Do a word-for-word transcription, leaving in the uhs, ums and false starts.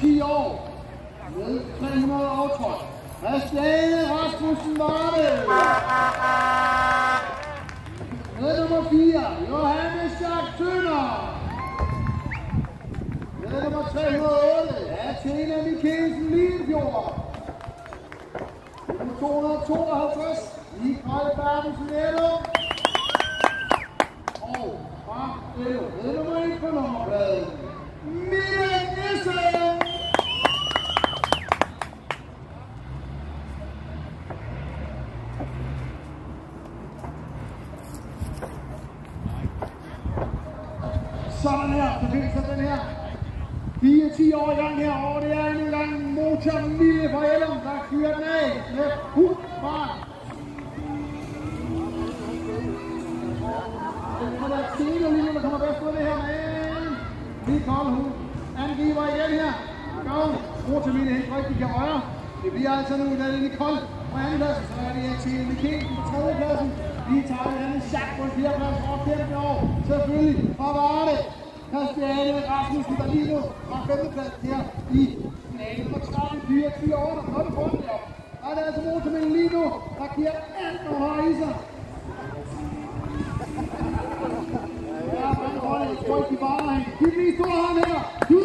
ti år med tre hundrede aftryk. Christiane Rasmussen var det. Med nummer fire, Johannes Jacques Tønder. Med nummer tre hundrede og otte, Athena Mikkelsen Limfjord. Nummer to hundrede og tooghalvtreds, Nicole Bertelsen Ello. Og fra Ello, med nummer et på nummerpladen, Mille. Sådan her, så findes der den her fire ti år i gang her, og det er endnu en gang Nicole&Mille fra Ellum, der kører den af med fuld fart. Det er Tine lige nu, der kommer bedst ud af det her, men Nicole, hun angiver igen her. Go! Nicole&Mille helt rigtig kan røre. Det bliver altså nu, da det er Nicole på andenpladsen, så er det Athena Mikkelsen på tredjepladsen. Vi tager en anden Jacques på en fjerdeplads og kæmpe år, selvfølgelig. Og var det Christiane Rasmussen, der lige nu har femteplads her i finalen nummer tretten, fireogtyve år, der kommer foran der. Og det er altså Nicole&Mille lige nu, der giver alt, hvad hun har i sig. Ja, man holder et tryk i barnen. De bliver store hånd her.